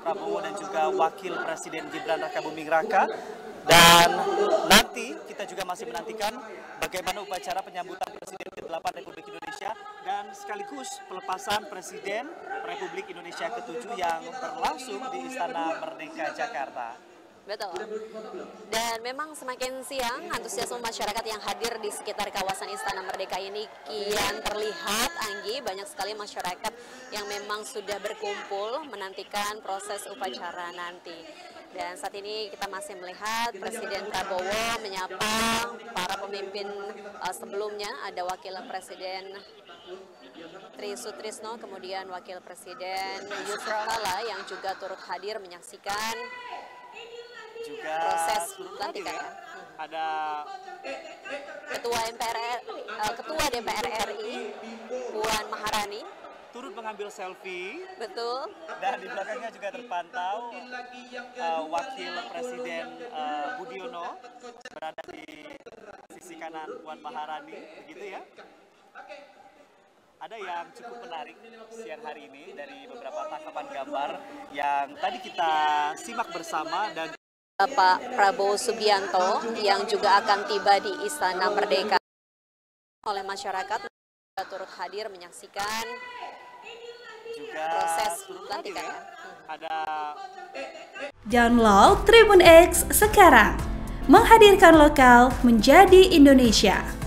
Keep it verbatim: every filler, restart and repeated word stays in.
Prabowo dan juga Wakil Presiden Gibran Rakabuming Raka. Dan nanti kita juga masih menantikan bagaimana upacara penyambutan Presiden ke delapan Republik Indonesia dan sekaligus pelepasan Presiden Republik Indonesia ketujuh yang berlangsung di Istana Merdeka Jakarta. Betul. Dan memang semakin siang antusiasme masyarakat yang hadir di sekitar kawasan Istana Merdeka ini kian terlihat, Anggi. Banyak sekali masyarakat yang memang sudah berkumpul menantikan proses upacara nanti. Dan saat ini kita masih melihat Presiden Prabowo menyapa para pemimpin uh, sebelumnya. Ada Wakil Presiden Tri Sutrisno, kemudian Wakil Presiden Yusuf Kala yang juga turut hadir menyaksikan juga proses pelantikan. ya. Ada Ketua M P R, uh, Ketua D P R R I Puan Maharani turut mengambil selfie. Betul. Dan di belakangnya juga terpantau uh, Wakil Presiden uh, Budiono berada di sisi kanan Puan Maharani, begitu ya. Ada yang cukup menarik siang hari ini dari beberapa tangkapan gambar yang tadi kita simak bersama, dan Bapak Prabowo Subianto yang juga akan tiba di Istana Merdeka oleh masyarakat turut hadir menyaksikan juga proses turut pelantikan. hadir ya. Ada Download Tribun X sekarang, menghadirkan lokal menjadi Indonesia.